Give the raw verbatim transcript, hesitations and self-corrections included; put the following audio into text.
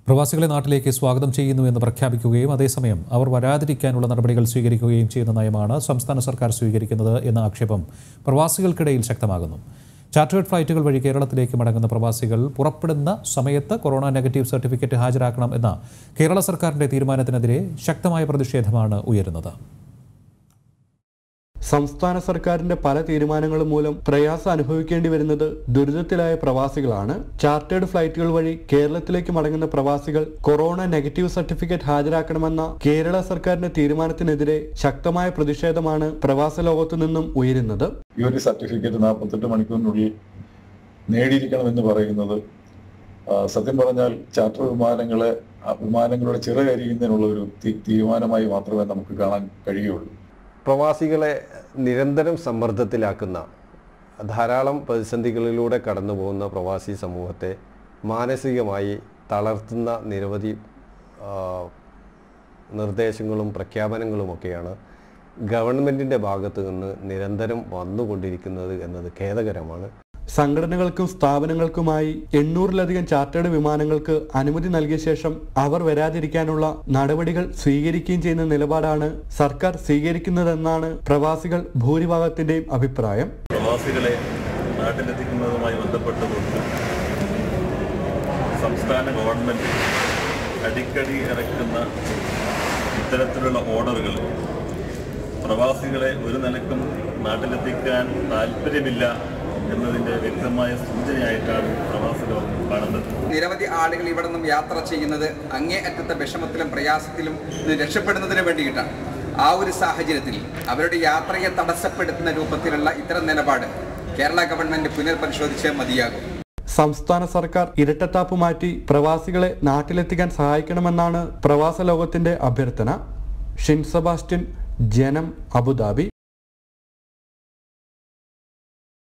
പ്രവാസികളെ നാട്ടിലേക്ക് സ്വാഗതം ചെയ്യുന്നുവെന്ന് പ്രഖ്യാപിക്കുകയും അതേസമയം അവർ വരാതിരിക്കാനുള്ള നടപടികൾ സ്വീകരിക്കുകയും ചെയ്യുന്ന നയമാണ് സംസ്ഥാന സർക്കാർ സ്വീകരിക്കുന്നത് എന്ന ആക്ഷേപം പ്രവാസികൾക്കിടയിൽ ശക്തമാകുന്നു. ചാർട്ടേഡ് ഫ്ലൈറ്റുകൾ വഴി കേരളത്തിലേക്ക് മടങ്ങുന്ന പ്രവാസികൾ പുറപ്പെടുന്ന സമയത്ത് കൊറോണ നെഗറ്റീവ് സർട്ടിഫിക്കറ്റ് ഹാജരാക്കണം എന്ന കേരള സർക്കാരിന്റെ തീരുമാനത്തിനെതിരെ ശക്തമായ പ്രതിഷേധമാണ് ഉയരുന്നത്. സംസ്ഥാന സർക്കാരിന്റെ പല തീരുമാനങ്ങളും മൂലം പ്രയാസം അനുഭവിക്കേണ്ടി വരുന്നത് ദുരിതത്തിലായ പ്രവാസികളാണ്. ചാർട്ടേഡ് ഫ്ലൈറ്റുകൾ വഴി കേരളത്തിലേക്ക് മടങ്ങുന്ന പ്രവാസികൾ കൊറോണ നെഗറ്റീവ് സർട്ടിഫിക്കറ്റ് ഹാജരാക്കണമെന്ന കേരള സർക്കാരിന്റെ തീരുമാനത്തിനെതിരെ ശക്തമായ പ്രതിഷേധമാണ് പ്രവാസ ലോകത്തു നിന്നും ഉയരുന്നത്. ഈ ഒരു സർട്ടിഫിക്കറ്റ് നാൽപ്പത്തെട്ട് മണിക്കൂറിനുള്ളിൽ നേടിയിരിക്കണമെന്ന് പറയുന്നത് സത്യം പറഞ്ഞാൽ ചാർട്ടർ വിമാനങ്ങളെ വിമാനങ്ങളുടെ ചിറകരിയുന്നതിനുള്ള ഒരു തീരുമാനമായി മാത്രമേ നമുക്ക് കാണാൻ കഴിയുള്ളൂ. പ്രവാസികളെ നിരന്തരം സമ്മർദ്ദത്തിലാക്കുന്ന ധാരാളം പ്രതിസന്ധികളിലൂടെ കടന്നു പോകുന്ന പ്രവാസി സമൂഹത്തെ മാനസികമായി തളർത്തുന്ന നിരവധി നിർദ്ദേശങ്ങളും പ്രഖ്യാപനങ്ങളുമൊക്കെയാണ് ഗവൺമെൻറ്റിൻ്റെ ഭാഗത്തു നിന്ന് നിരന്തരം വന്നുകൊണ്ടിരിക്കുന്നത് എന്നത് ഖേദകരമാണ്. സംഘടനകൾക്കും സ്ഥാപനങ്ങൾക്കുമായി എണ്ണൂറിലധികം ചാർട്ടേഡ് വിമാനങ്ങൾക്ക് അനുമതി നൽകിയ ശേഷം അവർ വരാതിരിക്കാനുള്ള നടപടികൾ സ്വീകരിക്കുകയും ചെയ്യുന്ന നിലപാടാണ് സർക്കാർ സ്വീകരിക്കുന്നതെന്നാണ് പ്രവാസികൾ ഭൂരിഭാഗത്തിന്റെയും അഭിപ്രായം. പ്രവാസികളെ നാട്ടിലെത്തിക്കുന്നതുമായി ബന്ധപ്പെട്ടുകൊണ്ട് സംസ്ഥാന ഗവൺമെന്റ് അടിക്കടി ഇറക്കുന്ന ഇത്തരത്തിലുള്ള ഓർഡറുകൾ പ്രവാസികളെ ഒരു നിലക്കും നാട്ടിലെത്തിക്കാൻ താല്പര്യമില്ല എന്നതിന്റെ വ്യക്തമായ സൂചനയായിട്ടാണ് പ്രവാസികൾ കാണുന്നത്. നിരവധി ആളുകൾ ഇവിടെ നിന്നും യാത്ര ചെയ്യുന്നത് അങ്ങേ അറ്റത്തെ വിഷമത്തിലും പ്രയാസത്തിലും രക്ഷപ്പെടുന്നതിന് വേണ്ടിയിട്ടാണ്. ആ ഒരു സാഹചര്യത്തിൽ അവരുടെ യാത്രയെ തടസ്സപ്പെടുത്തുന്ന രൂപത്തിലുള്ള ഇത്തരം നിലപാട് കേരള ഗവൺമെന്റ് പുനർപരിശോധിച്ചേ മതിയാകും. സംസ്ഥാന സർക്കാർ ഇരട്ടത്താപ്പ് മാറ്റി പ്രവാസികളെ നാട്ടിലെത്തിക്കാൻ സഹായിക്കണമെന്നാണ് പ്രവാസ ലോകത്തിന്റെ അഭ്യർത്ഥന. ഷിൻ സെബാസ്റ്റ്യൻ, ജനം, അബുദാബി.